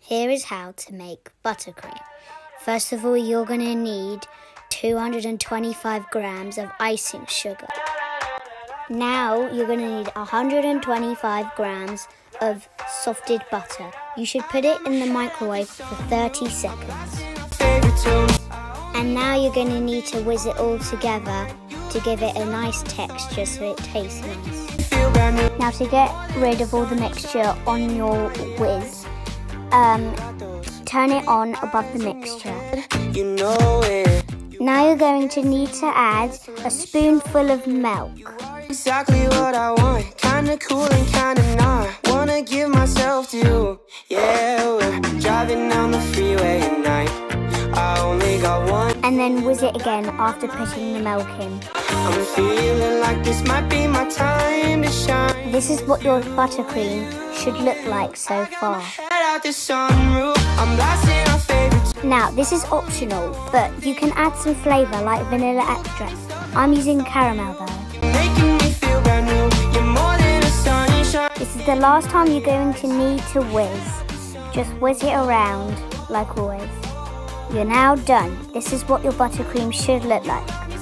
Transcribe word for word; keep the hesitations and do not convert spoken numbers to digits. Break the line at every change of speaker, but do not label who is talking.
Here is how to make buttercream. First of all, you're going to need two hundred twenty-five grams of icing sugar. Now you're going to need one hundred twenty-five grams of softened butter. You should put it in the microwave for thirty seconds. And now you're going to need to whiz it all together to give it a nice texture so it tastes nice. Now to get rid of all the mixture on your whiz, um, turn it on above the mixture.
You know it.
Now you're going to need to add a spoonful of milk.
Exactly what I want, kinda cool and kinda not. Wanna give myself to you. Yeah, we're driving down the freeway at night. I only got one.
And then whiz it again after putting the milk in.
I'm feeling like this might be my time to shine.
This is what your buttercream should look like so far.
Head out the sunroof, I'm blasting our favorite.
Now, this is optional, but you can add some flavour like vanilla extract. I'm using caramel though.
Making me feel brand new. You're more than a sunshine.
This is the last time you're going to need to whiz. Just whiz it around like always. You're now done. This is what your buttercream should look like.